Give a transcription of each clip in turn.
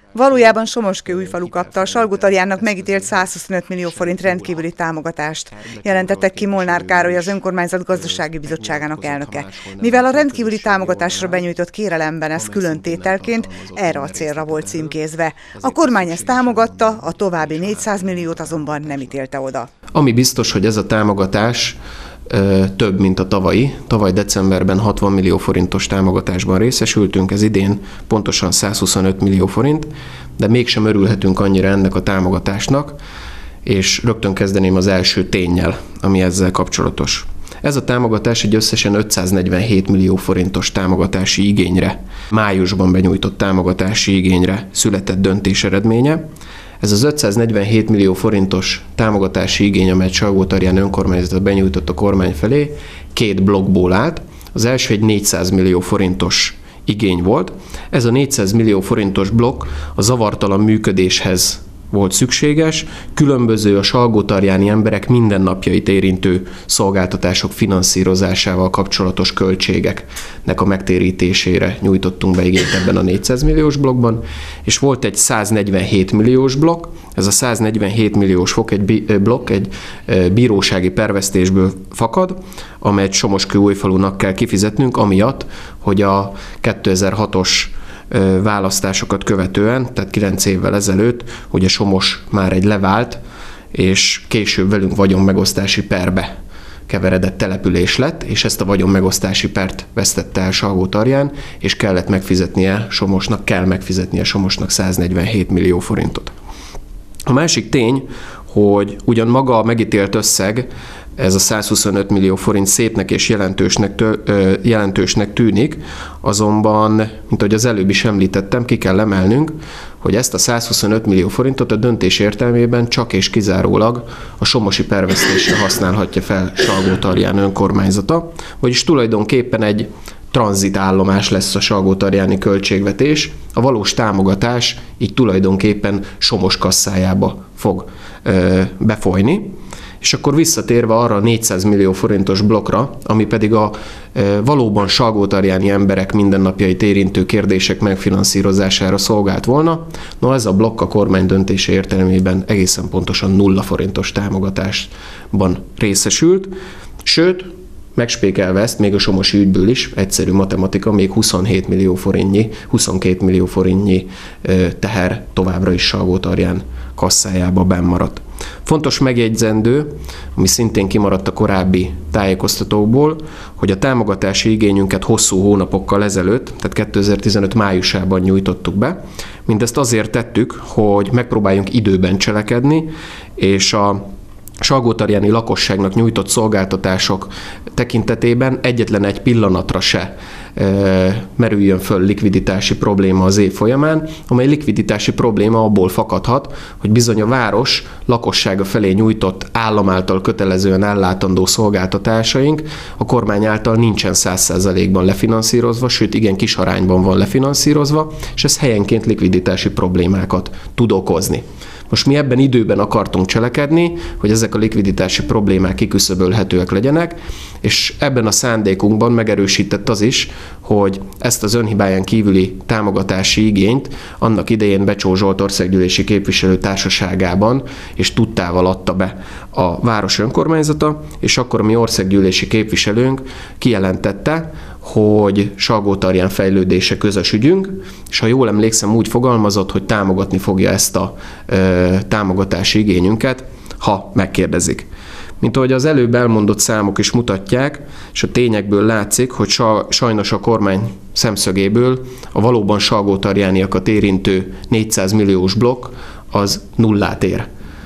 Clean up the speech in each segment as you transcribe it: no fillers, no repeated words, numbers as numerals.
Valójában Somoskőújfalu kapta a Salgótarjánnak megítélt 125 millió forint rendkívüli támogatást, jelentette ki Molnár Károly, az önkormányzat gazdasági bizottságának elnöke. Mivel a rendkívüli támogatásra benyújtott kérelemben ez külön tételként erre a célra volt címkézve. A kormány ezt támogatta, a további 400 milliót azonban nem ítélte oda. Ami biztos, hogy ez a támogatás több, mint a tavalyi. Tavaly decemberben 60 millió forintos támogatásban részesültünk, ez idén pontosan 125 millió forint, de mégsem örülhetünk annyira ennek a támogatásnak, és rögtön kezdeném az első ténnyel, ami ezzel kapcsolatos. Ez a támogatás egy összesen 547 millió forintos támogatási igényre, májusban benyújtott támogatási igényre született döntés eredménye. Ez az 547 millió forintos támogatási igény, amelyet Salgótarján önkormányzata benyújtott a kormány felé, két blokkból állt. Az első egy 400 millió forintos igény volt. Ez a 400 millió forintos blokk a zavartalan működéshez volt szükséges, különböző a salgótarjáni emberek mindennapjait érintő szolgáltatások finanszírozásával kapcsolatos költségeknek a megtérítésére nyújtottunk be igényt ebben a 400 milliós blokkban, és volt egy 147 milliós blokk, ez a 147 milliós blokk egy bírósági pervesztésből fakad, amelyet Somoskőújfalunak kell kifizetnünk, amiatt, hogy a 2006-os választásokat követően, tehát 9 évvel ezelőtt, hogy a Somos már egy levált, és később velünk vagyonmegosztási perbe keveredett település lett, és ezt a vagyonmegosztási pert vesztette el Salgótarján, és kell megfizetnie Somosnak 147 millió forintot. A másik tény, hogy ugyan maga a megítélt összeg, ez a 125 millió forint szépnek és jelentősnek tűnik, azonban, mint ahogy az előbb is említettem, ki kell emelnünk, hogy ezt a 125 millió forintot a döntés értelmében csak és kizárólag a somosi pervesztésre használhatja fel Salgótarján önkormányzata, vagyis tulajdonképpen egy tranzitállomás lesz a salgótarjáni költségvetés, a valós támogatás így tulajdonképpen Somos kasszájába fog befolyni. És akkor visszatérve arra a 400 millió forintos blokkra, ami pedig a valóban salgótarjáni emberek mindennapjait érintő kérdések megfinanszírozására szolgált volna, ez a blokk a kormány döntése értelmében egészen pontosan 0 forintos támogatásban részesült, sőt, megspékelve ezt még a somosi ügyből is, egyszerű matematika, még 22 millió forintnyi teher továbbra is Salgótarján kasszájába bennmaradt. Fontos megjegyzendő, ami szintén kimaradt a korábbi tájékoztatókból, hogy a támogatási igényünket hosszú hónapokkal ezelőtt, tehát 2015 májusában nyújtottuk be. Mindezt azért tettük, hogy megpróbáljunk időben cselekedni, és a salgótarjáni lakosságnak nyújtott szolgáltatások tekintetében egyetlen egy pillanatra se merüljön föl likviditási probléma az év folyamán, amely likviditási probléma abból fakadhat, hogy bizony a város lakossága felé nyújtott állam által kötelezően ellátandó szolgáltatásaink a kormány által nincsen 100%-ban lefinanszírozva, sőt igen kis arányban van lefinanszírozva, és ez helyenként likviditási problémákat tud okozni. Most mi ebben időben akartunk cselekedni, hogy ezek a likviditási problémák kiküszöbölhetőek legyenek, és ebben a szándékunkban megerősített az is, hogy ezt az önhibáján kívüli támogatási igényt annak idején Becsó Zsolt országgyűlési képviselő társaságában és tudtával adta be a város önkormányzata, és akkor a mi országgyűlési képviselőnk kijelentette, hogy Salgótarján fejlődése közös ügyünk, és ha jól emlékszem, úgy fogalmazott, hogy támogatni fogja ezt a támogatási igényünket, ha megkérdezik. Mint ahogy az előbb elmondott számok is mutatják, és a tényekből látszik, hogy sajnos a kormány szemszögéből a valóban salgótarjániakat érintő 400 milliós blokk az nullát ér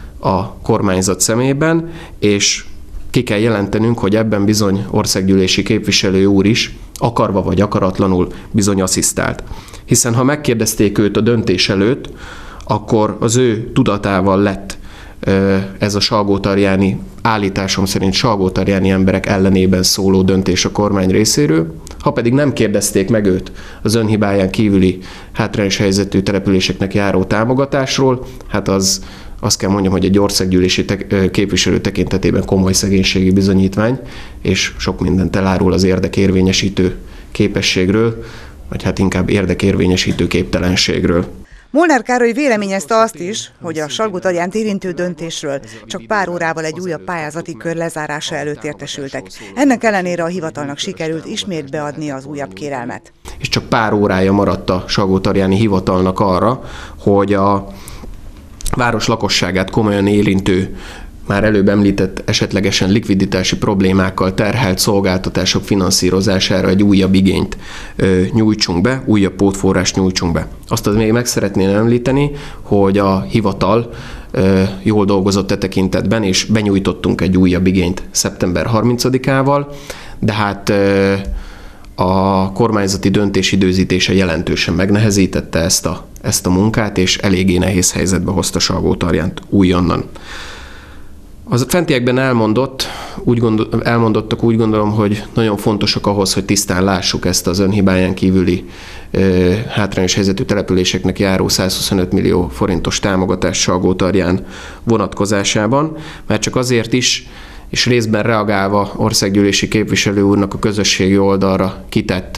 a kormányzat szemében, és ki kell jelentenünk, hogy ebben bizony országgyűlési képviselő úr is akarva vagy akaratlanul bizony asszisztált. Hiszen ha megkérdezték őt a döntés előtt, akkor az ő tudatával lett ez a salgótarjáni, állításom szerint salgótarjáni emberek ellenében szóló döntés a kormány részéről. Ha pedig nem kérdezték meg őt az önhibáján kívüli hátrányos helyzetű településeknek járó támogatásról, hát azt kell mondjam, hogy egy országgyűlési képviselő tekintetében komoly szegénységi bizonyítvány, és sok mindent elárul az érdekérvényesítő képességről, vagy hát inkább érdekérvényesítő képtelenségről. Molnár Károly véleményezte azt is, hogy a Salgótarjánt érintő döntésről csak pár órával egy újabb pályázati kör lezárása előtt értesültek. Ennek ellenére a hivatalnak sikerült ismét beadni az újabb kérelmet. És csak pár órája maradt a salgótarjáni hivatalnak arra, hogy a város lakosságát komolyan érintő, már előbb említett esetlegesen likviditási problémákkal terhelt szolgáltatások finanszírozására egy újabb igényt nyújtsunk be, újabb pótforrást nyújtsunk be. Azt még meg szeretném említeni, hogy a hivatal jól dolgozott e tekintetben, és benyújtottunk egy újabb igényt szeptember 30-ával, de hát a kormányzati döntés időzítése jelentősen megnehezítette ezt a munkát, és eléggé nehéz helyzetbe hozta Salgótarjánt újonnan. Az fentiekben elmondottak úgy gondolom, hogy nagyon fontosak ahhoz, hogy tisztán lássuk ezt az önhibáján kívüli hátrányos helyzetű településeknek járó 125 millió forintos támogatást Salgótarján vonatkozásában, mert csak azért is, és részben reagálva országgyűlési képviselő úrnak a közösségi oldalra kitett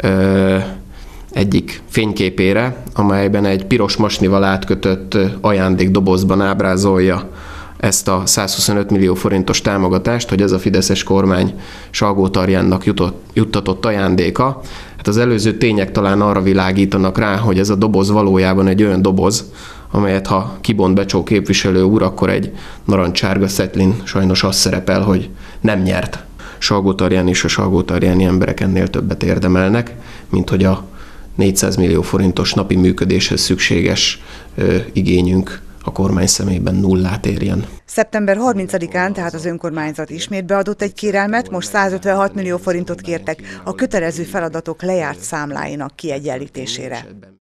egyik fényképére, amelyben egy piros masnival átkötött ajándékdobozban ábrázolja ezt a 125 millió forintos támogatást, hogy ez a fideszes kormány Salgótarjánnak juttatott ajándéka. Hát az előző tények talán arra világítanak rá, hogy ez a doboz valójában egy olyan doboz, amelyet ha kibont Becsó képviselő úr, akkor egy narancsárga szetlin sajnos az szerepel, hogy nem nyert. Salgótarján és a salgótarjáni emberek ennél többet érdemelnek, mint hogy a 400 millió forintos napi működéshez szükséges igényünk a kormány szemében nullát érjen. Szeptember 30-án tehát az önkormányzat ismét beadott egy kérelmet, most 156 millió forintot kértek a kötelező feladatok lejárt számláinak kiegyenlítésére.